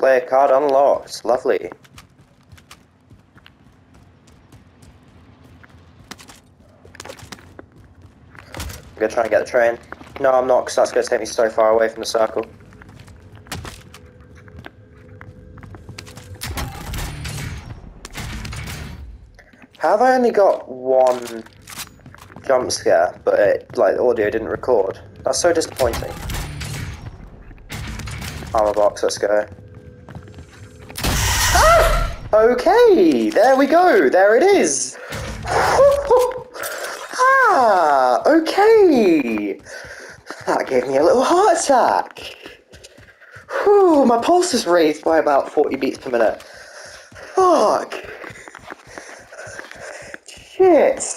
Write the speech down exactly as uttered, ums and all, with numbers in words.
Player card unlocked. Lovely. I'm gonna try and get the train. No, I'm not, because that's gonna take me so far away from the circle. How have I only got one jump scare, but it, like, the audio didn't record? That's so disappointing. Armor box, let's go. Ah! Okay, there we go, there it is! Ah, okay! That gave me a little heart attack! Whew, my pulse is raised by about forty beats per minute. Fuck! Shit!